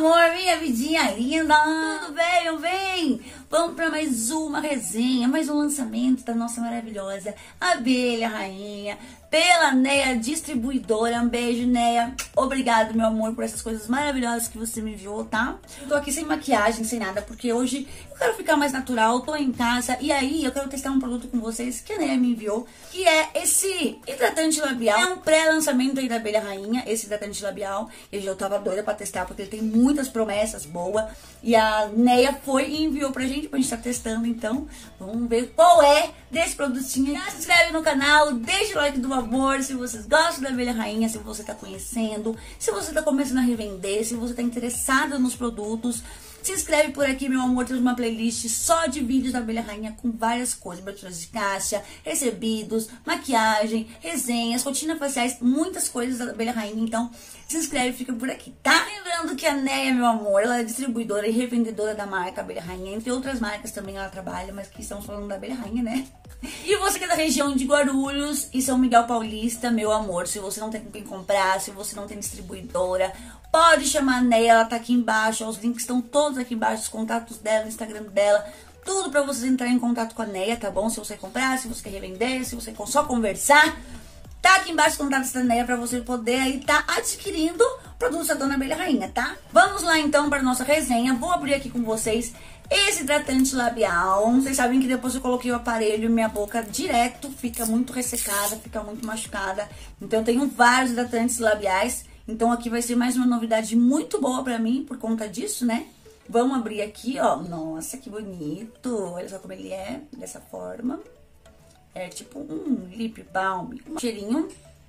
amor, minha vidinha linda, tudo bem? Vem! Vamos para mais uma resenha, mais um lançamento da nossa maravilhosa abelha rainha, pela Neia Distribuidora. Um beijo, Neia. Obrigado, meu amor, por essas coisas maravilhosas que você me enviou, tá? Eu tô aqui sem maquiagem, sem nada, porque hoje eu quero ficar mais natural, tô em casa, e aí eu quero testar um produto com vocês que a Neia me enviou, que é esse hidratante labial. É um pré-lançamento aí da abelha rainha, esse hidratante labial. Eu tava doida pra testar, porque ele tem muitas promessas boas, e a Neia foi e enviou pra gente tá testando, então vamos ver qual é desse produtinho. Já se inscreve no canal, deixa o like do amor se vocês gostam da abelha rainha, se você tá conhecendo, se você tá começando a revender, se você tá interessado nos produtos. Se inscreve por aqui, meu amor, temos uma playlist só de vídeos da abelha rainha com várias coisas, aberturas de caixa, recebidos, maquiagem, resenhas, rotinas faciais, muitas coisas da abelha rainha, então se inscreve e fica por aqui, tá? Lembrando que a Neia, meu amor, ela é distribuidora e revendedora da marca Abelha Rainha, entre outras marcas também ela trabalha, mas que estamos falando da abelha rainha, né? E você que é da região de Guarulhos e São Miguel Paulista, meu amor, se você não tem com quem comprar, se você não tem distribuidora, pode chamar a Neia, ela tá aqui embaixo, os links estão todos aqui embaixo, os contatos dela, o Instagram dela, tudo pra vocês entrarem em contato com a Neia, tá bom? Se você comprar, se você quer revender, se você quer só conversar, tá aqui embaixo os contatos da Neia pra você poder aí tá adquirindo produtos da Dona Abelha Rainha, tá? Vamos lá então para nossa resenha, vou abrir aqui com vocês esse hidratante labial. Vocês sabem que depois eu coloquei o aparelho, minha boca direto fica muito ressecada, fica muito machucada, então eu tenho vários hidratantes labiais. Então aqui vai ser mais uma novidade muito boa pra mim, por conta disso, né? Vamos abrir aqui, ó. Nossa, que bonito. Olha só como ele é, dessa forma. É tipo um lip balm. Um cheirinho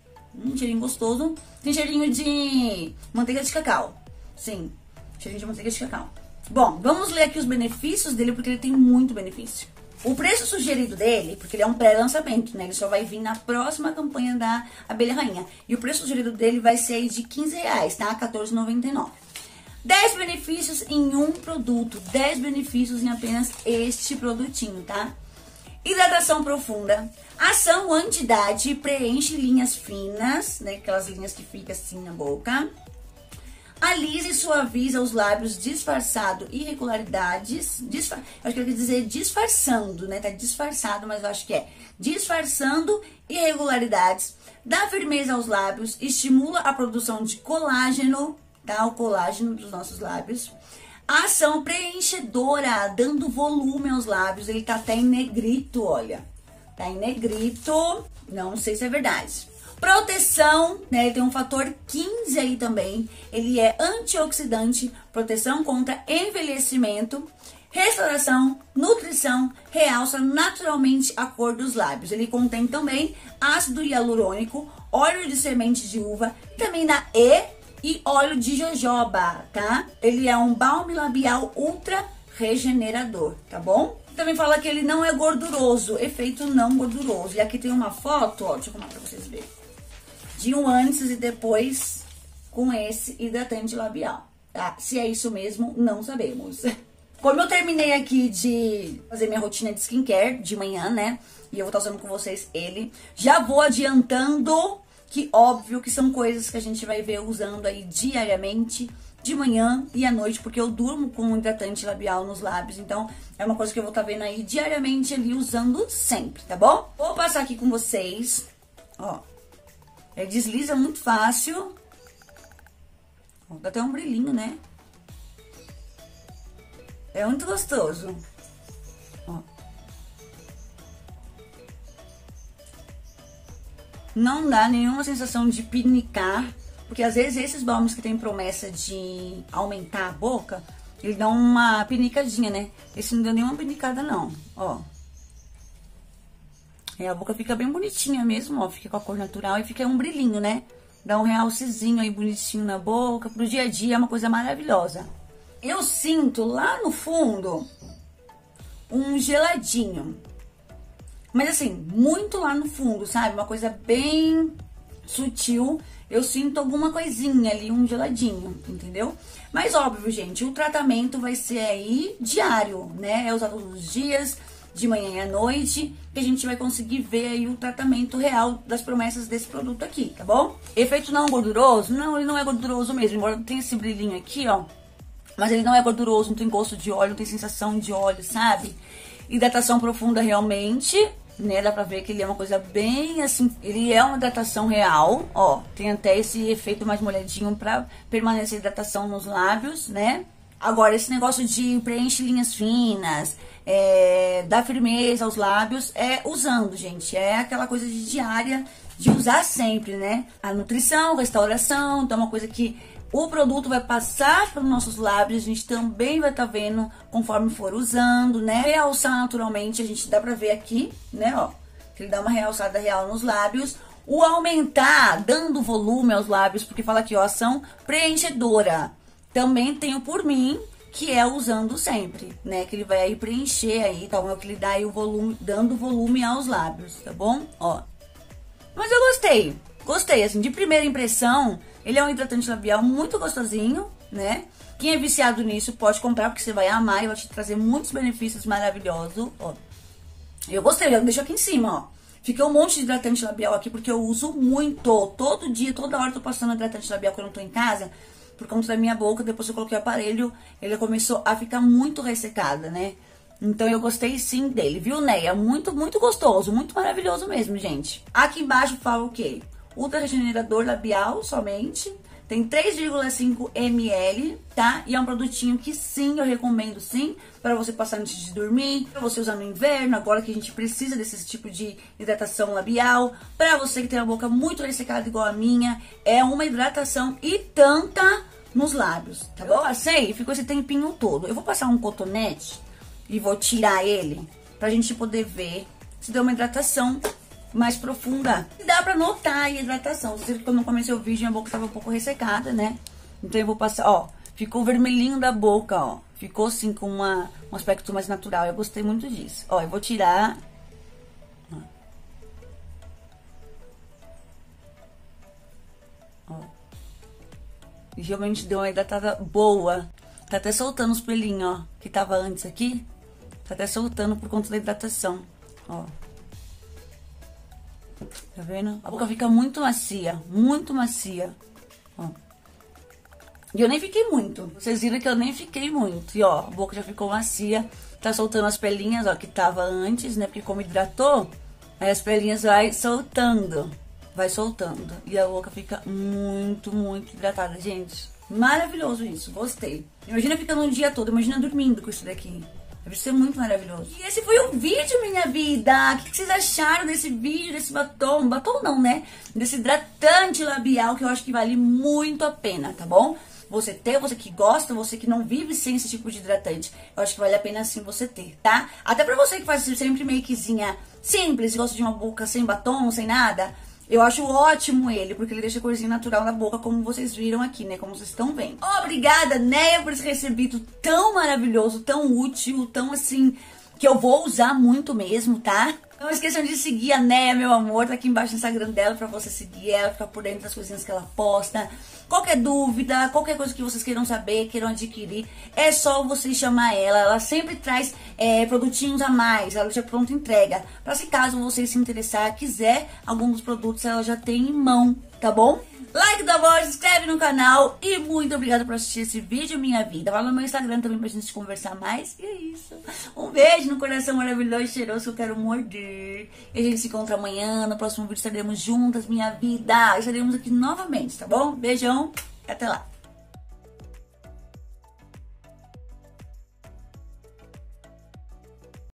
gostoso. Tem cheirinho de manteiga de cacau. Sim, cheirinho de manteiga de cacau. Bom, vamos ler aqui os benefícios dele, porque ele tem muito benefício. O preço sugerido dele, porque ele é um pré-lançamento, né? Ele só vai vir na próxima campanha da Abelha Rainha. E o preço sugerido dele vai ser aí de R$15, tá? R$14,99. 10 benefícios em um produto. 10 benefícios em apenas este produtinho, tá? Hidratação profunda. Ação anti-idade. Preenche linhas finas, né? Aquelas linhas que ficam assim na boca. Alisa e suaviza os lábios disfarçado irregularidades. Acho que eu queria dizer disfarçando, né? Tá disfarçado, mas eu acho que é disfarçando irregularidades. Dá firmeza aos lábios, estimula a produção de colágeno, tá? O colágeno dos nossos lábios. Ação preenchedora, dando volume aos lábios. Ele tá até em negrito, olha. Tá em negrito, não sei se é verdade. Proteção, né? Tem um fator 15 aí também. Ele é antioxidante, proteção contra envelhecimento, restauração, nutrição, realça naturalmente a cor dos lábios. Ele contém também ácido hialurônico, óleo de semente de uva, vitamina E e óleo de jojoba, tá? Ele é um balme labial ultra regenerador, tá bom? Também fala que ele não é gorduroso, efeito não gorduroso. E aqui tem uma foto, ó, deixa eu colocar pra vocês verem, de um antes e depois com esse hidratante labial, tá? Se é isso mesmo, não sabemos. Como eu terminei aqui de fazer minha rotina de skincare de manhã, né? E eu vou estar usando com vocês ele. Já vou adiantando que, óbvio, que são coisas que a gente vai ver usando aí diariamente, de manhã e à noite, porque eu durmo com um hidratante labial nos lábios. Então, é uma coisa que eu vou estar vendo aí diariamente ali, usando sempre, tá bom? Vou passar aqui com vocês, ó. Ele desliza muito fácil. Ó, dá até um brilhinho, né? É muito gostoso. Ó. Não dá nenhuma sensação de pinicar, porque às vezes esses balmes que tem promessa de aumentar a boca, ele dá uma pinicadinha, né? Esse não deu nenhuma pinicada, não. Ó. A boca fica bem bonitinha mesmo, ó, fica com a cor natural e fica um brilhinho, né? Dá um realcezinho aí bonitinho na boca, pro dia a dia é uma coisa maravilhosa. Eu sinto lá no fundo um geladinho, mas assim, muito lá no fundo, sabe? Uma coisa bem sutil, eu sinto alguma coisinha ali, um geladinho, entendeu? Mas óbvio, gente, o tratamento vai ser aí diário, né? É usado todos os dias, de manhã e à noite, que a gente vai conseguir ver aí o tratamento real das promessas desse produto aqui, tá bom? Efeito não gorduroso? Não, ele não é gorduroso mesmo, embora tenha esse brilhinho aqui, ó. Mas ele não é gorduroso, não tem gosto de óleo, não tem sensação de óleo, sabe? Hidratação profunda realmente, né? Dá pra ver que ele é uma coisa bem assim, ele é uma hidratação real, ó. Tem até esse efeito mais molhadinho pra permanecer hidratação nos lábios, né? Agora, esse negócio de preenche linhas finas, dá firmeza aos lábios, usando, gente. É aquela coisa de diária, de usar sempre, né? A nutrição, restauração, então é uma coisa que o produto vai passar para os nossos lábios, a gente também vai estar vendo conforme for usando, né? Realçar naturalmente, a gente dá pra ver aqui, né, ó, que ele dá uma realçada real nos lábios. O aumentar, dando volume aos lábios, porque fala aqui, ó, ação preenchedora. Também tenho por mim, que é usando sempre, né? Que ele vai aí preencher aí, tá bom? Que ele dá aí o volume, dando volume aos lábios, tá bom? Ó. Mas eu gostei. Gostei, assim, de primeira impressão, ele é um hidratante labial muito gostosinho, né? Quem é viciado nisso pode comprar, porque você vai amar e vai te trazer muitos benefícios maravilhosos, ó. Eu gostei, eu deixo aqui em cima, ó. Fica um monte de hidratante labial aqui, porque eu uso muito. Todo dia, toda hora eu tô passando hidratante labial quando eu tô em casa, por conta da minha boca. Depois que eu coloquei o aparelho, ele começou a ficar muito ressecada, né? Então eu gostei sim dele, viu, Neia? Muito, muito gostoso, muito maravilhoso mesmo, gente. Aqui embaixo fala o quê? Ultra regenerador labial somente, tem 3,5 ml, tá? E é um produtinho que sim, eu recomendo sim, para você passar antes de dormir, para você usar no inverno, agora que a gente precisa desse tipo de hidratação labial, para você que tem a boca muito ressecada igual a minha, é uma hidratação e tanta nos lábios, tá bom? Eu passei e ficou esse tempinho todo. Eu vou passar um cotonete e vou tirar ele, pra gente poder ver se deu uma hidratação mais profunda. E dá pra notar a hidratação. Você viu que quando eu comecei o vídeo, minha boca tava um pouco ressecada, né? Então eu vou passar, ó. Ficou vermelhinho da boca, ó. Ficou assim com um aspecto mais natural. Eu gostei muito disso. Ó, eu vou tirar. Ó. E realmente deu uma hidratada boa. Tá até soltando os pelinhos, ó. Que tava antes aqui. Tá até soltando por conta da hidratação. Ó. Tá vendo? A boca fica muito macia, muito macia. Ó. E eu nem fiquei muito. Vocês viram que eu nem fiquei muito. E ó, a boca já ficou macia. Tá soltando as pelinhas, ó, que tava antes, né? Porque como hidratou, aí as pelinhas vai soltando. Vai soltando. E a boca fica muito, muito hidratada, gente. Maravilhoso isso, gostei. Imagina ficando um dia todo, imagina dormindo com isso daqui. Deve ser muito maravilhoso. E esse foi o vídeo, minha vida. O que vocês acharam desse vídeo, desse batom? Batom não, né? Desse hidratante labial que eu acho que vale muito a pena, tá bom? Você ter, você que gosta, você que não vive sem esse tipo de hidratante. Eu acho que vale a pena sim você ter, tá? Até pra você que faz sempre makezinha simples, gosta de uma boca sem batom, sem nada. Eu acho ótimo ele, porque ele deixa a corzinha natural na boca, como vocês viram aqui, né? Como vocês estão vendo. Obrigada, Neia, por esse recebido tão maravilhoso, tão útil, tão assim, que eu vou usar muito mesmo, tá? Não esqueçam de seguir a Neia, meu amor, tá aqui embaixo no Instagram dela pra você seguir ela, ficar por dentro das coisinhas que ela posta. Qualquer dúvida, qualquer coisa que vocês queiram saber, queiram adquirir, é só vocês chamar ela. Ela sempre traz produtinhos a mais, ela já pronta entrega. Pra se caso vocês se interessar, quiser algum dos produtos, ela já tem em mão, tá bom? Like da voz, se inscreve no canal e muito obrigada por assistir esse vídeo, minha vida. Vai lá no meu Instagram também pra gente conversar mais. E é isso. Um beijo no coração maravilhoso e cheiroso que eu quero morder. E a gente se encontra amanhã. No próximo vídeo estaremos juntas, minha vida. Estaremos aqui novamente, tá bom? Beijão e até lá.